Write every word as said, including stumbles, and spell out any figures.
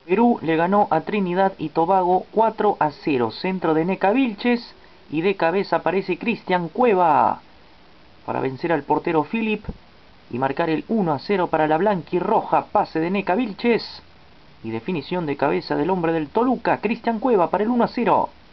Perú le ganó a Trinidad y Tobago cuatro a cero. Centro de Neca Vilches y de cabeza aparece Cristian Cueva para vencer al portero Philip y marcar el uno a cero para la blanquirroja. Pase de Neca Vilches y definición de cabeza del hombre del Toluca, Cristian Cueva, para el uno a cero.